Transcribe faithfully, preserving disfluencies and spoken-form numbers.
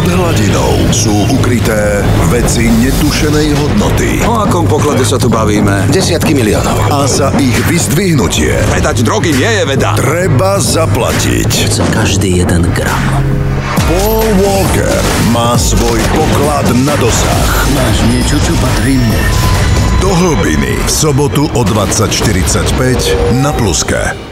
hladinou sú ukryté veci netušenej hodnoty. O akom poklade sa tu bavíme? Desiatky miliónov. A za ich vyzdvihnutie Vedať drogy nie je veda. treba zaplatiť. Za každý jeden gram. Paul Walker má svoj poklad na dosah. Máš niečo, čo patrí mne. Do hlbiny v sobotu o dvadsať štyridsaťpäť na Pluske.